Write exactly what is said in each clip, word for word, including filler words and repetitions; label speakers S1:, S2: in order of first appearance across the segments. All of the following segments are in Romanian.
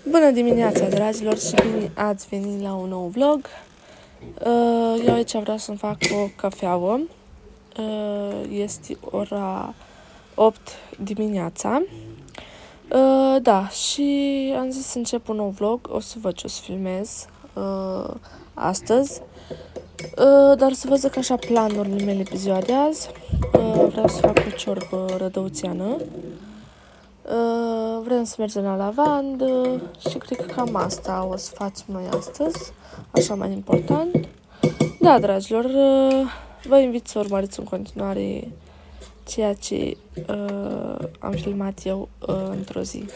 S1: Bună dimineața, dragilor, și bine ați venit la un nou vlog. Eu aici vreau să-mi fac o cafeaua. Este ora opt dimineața. Da, și am zis să încep un nou vlog. O să văd ce o să filmez astăzi. Dar să vă zic așa planurile mele pe ziua de azi. Vreau să fac o ciorbă rădăuțeană. Uh, vrem să mergem la lavandă și cred că cam asta o să facem noi astăzi, așa mai important. Da, dragilor, uh, vă invit să urmăriți în continuare ceea ce uh, am filmat eu uh, într-o zi.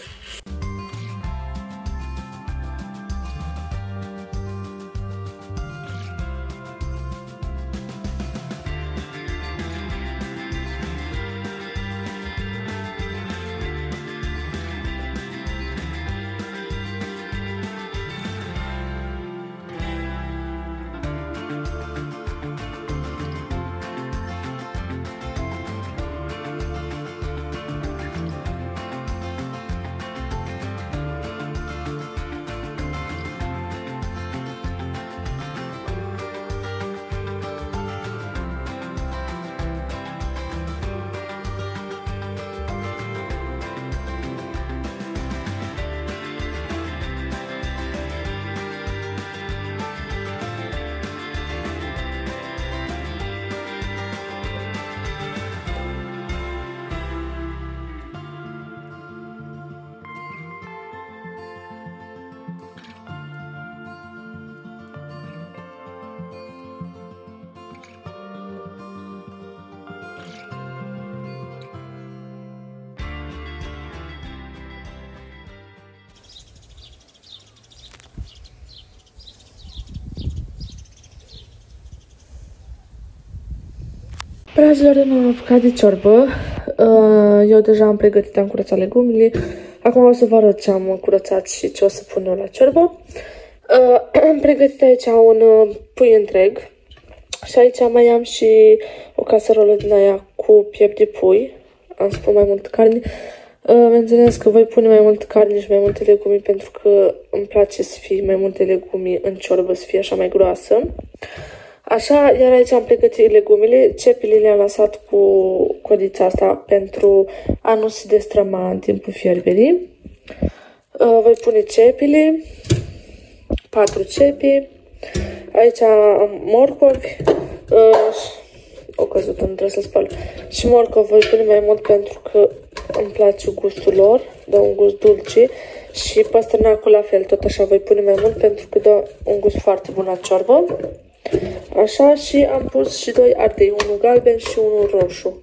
S1: Dragilor, eu m-am apucat de ciorbă. Eu deja am pregătit, am curățat legumile. Acum o să vă arăt ce am curățat și ce o să pun eu la ciorbă. Am pregătit aici un pui întreg. Și aici mai am și o caserolă din aia cu piept de pui. Am spus mai mult carne. Bineînțeles că voi pune mai mult carne și mai multe legume pentru că îmi place să fie mai multe legume în ciorbă, să fie așa mai groasă. Așa, iar aici am pregătit legumele, cepile le-am lăsat cu codița asta pentru a nu se destrăma în timpul fierberii. Uh, voi pune cepile, patru cepi, aici am morcovi, uh, o căzută, nu trebuie să spăl, și morcov voi pune mai mult pentru că îmi place gustul lor, dă un gust dulce, și păstrânacul la fel, tot așa voi pune mai mult pentru că dă un gust foarte bun la ciorbă. Așa, și am pus și doi ardei, unul galben și unul roșu.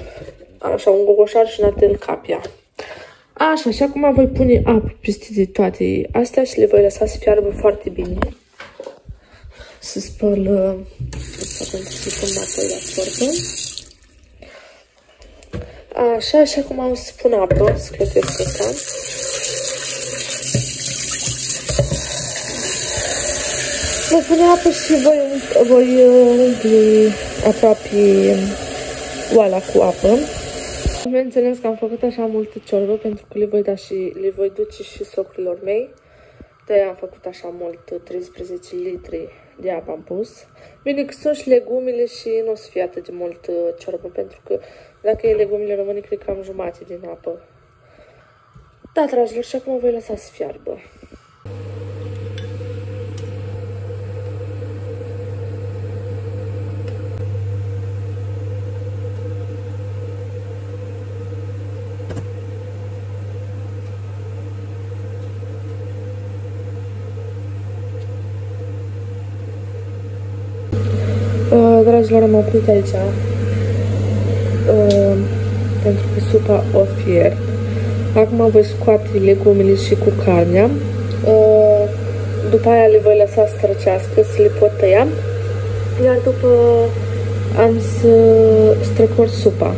S1: Așa, un gogoșar și un ardei capia. Așa, și acum voi pune apă peste de toate astea și le voi lăsa să fiarbă foarte bine. Să spăl, asta pentru să pun apoi la ciorbă. Așa, și acum o să pun apă, să clătesc asta. Voi pune apă și voi, voi umpli aproape oala cu apă. Bineînțeles că am făcut așa multă ciorbă pentru că le voi da și le voi duce și socrilor mei. De-aia am făcut așa mult, treisprezece litri de apă am pus. Bine că sunt și legumile și nu o să fie atât de mult ciorbă, pentru că dacă e legumile române, cred că am jumate din apă. Da, dragilor, și acum voi lăsa să fiarbă. Uh, dragilor, am oprit aici uh, pentru că supa o fiert. Acum voi scoate legumele și cu carnea. Uh, după aia le voi lăsa să străcească, să le pot tăia. Iar după am să strecor supa.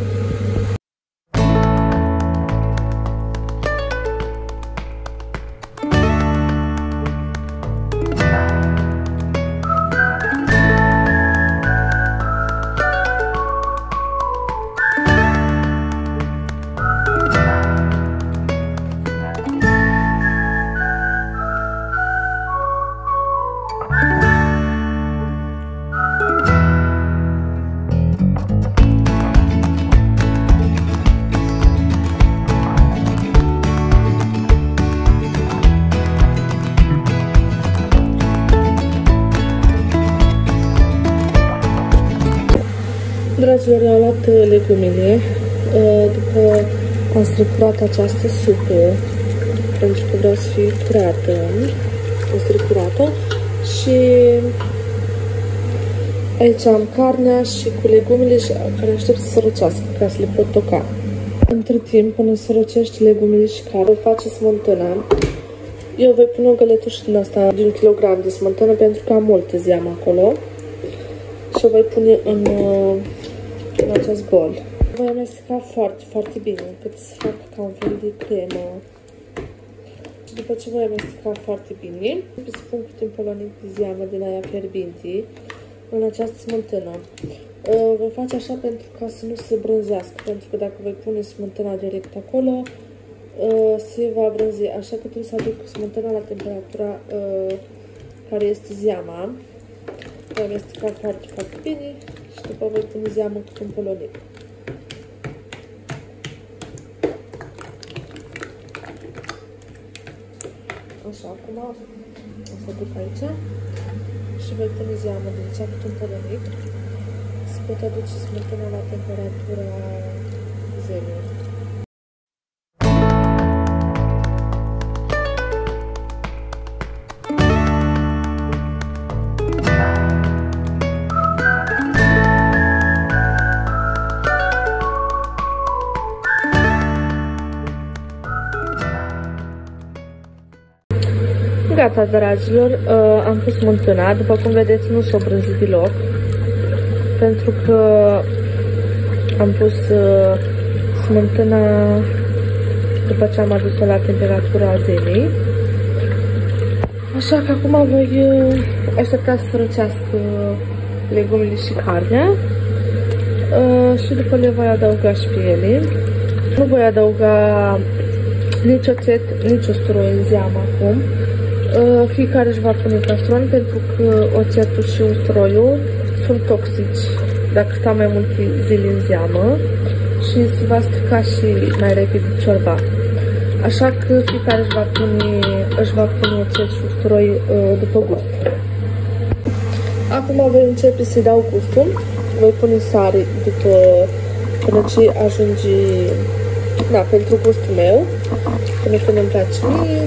S1: Dragilor, eu am luat legumele după am strecurat această supă, pentru că vreau să fie curată. Am strecurată și aici am carnea și cu legumele care aștept să se răcească ca să le pot toca. Între timp, până se răcește legumele și carnea, voi face smântâna. Eu voi pune o găletușă din asta, de un kilogram de smântână, pentru că am multă zeamă acolo. Și o voi pune în, în acest bol. Voi amesteca foarte, foarte bine, încât să fac ca un fel de cremă. Și după ce voi amesteca foarte bine, să pun cu timpolonic de zeamă din aia fierbinte în această smântână. Voi face așa pentru ca să nu se brânzească, pentru că dacă voi pune smântâna direct acolo, se va brânzi, așa că trebuie să aduc smântâna la temperatura care este zeama. Voi amesteca foarte, foarte bine și după voi pune zeamă cu timpolonic. Așa, acum o să duc aici și voi pune zeamă din cea cu timpolonic. Se poate aduce smântâna la temperatura zemei. Gata, dragilor, uh, am pus smântâna. După cum vedeți, nu s-o brânzit deloc, pentru că am pus uh, smântâna după ce am adus-o la temperatura zemei. Așa că acum voi uh, aștepta să răcească legumele și carnea uh, și după le voi adăuga și pe ele. Nu voi adăuga nici oțet, nici usturoi în zeamă acum. Uh, fiecare își va pune castron, pentru că oțetul și usturoiul sunt toxici dacă stau mai multe zile în zeamă și se va strica și mai repede ciorba. Așa că fiecare își va pune, își va pune oțet și usturoi uh, după gust. Acum voi începe să-i dau gustul. Voi pune sare după, până ce ajunge, da, pentru gustul meu, până când îmi place mie.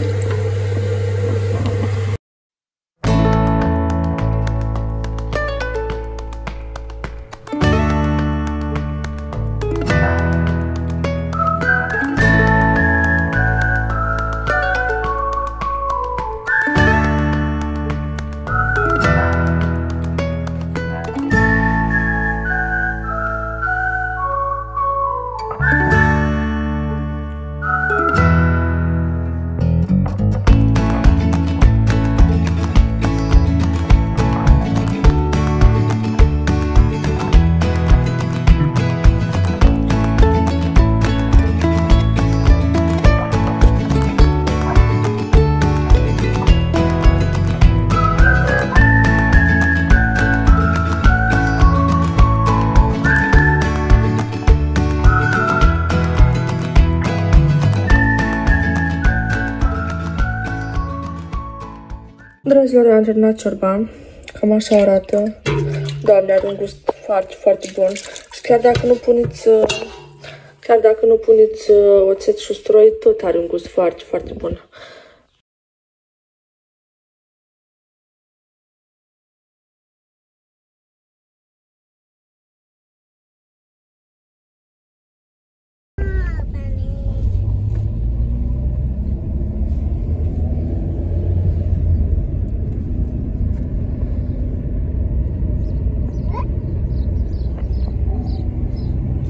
S1: Dragilor, eu am terminat ciorba. Cam așa arată. Doamne, are un gust foarte, foarte bun. Și chiar dacă nu puneți, chiar dacă nu puneți oțet și usturoi, tot are un gust foarte, foarte bun.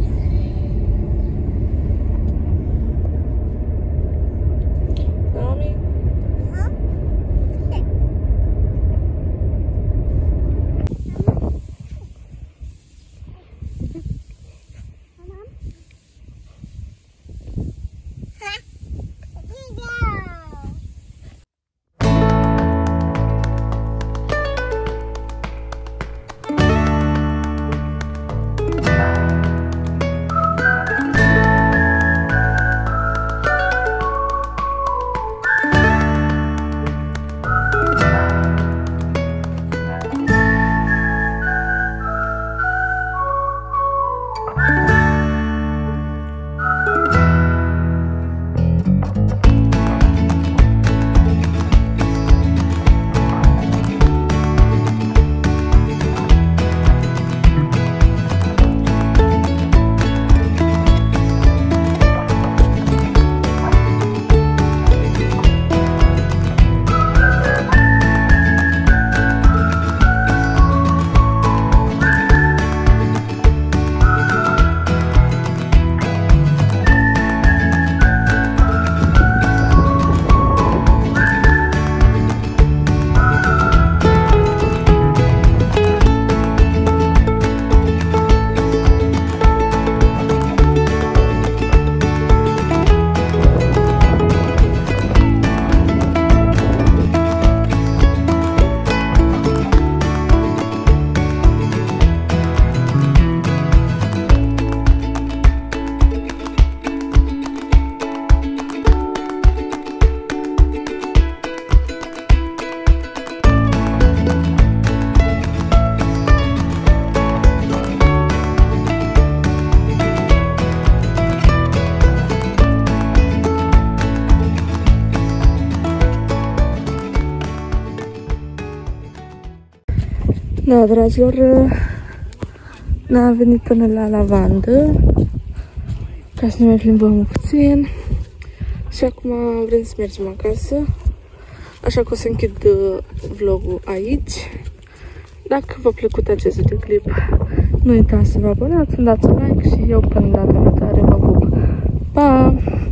S1: Mami. Da, dragilor, ne-a venit până la lavandă ca să ne mai plimbăm puțin și acum vrem să mergem acasă, așa că o să închid vlogul aici. Dacă v-a plăcut acest videoclip, nu uitați să vă abonați, să dați un like și eu până data viitoare vă pup. Pa!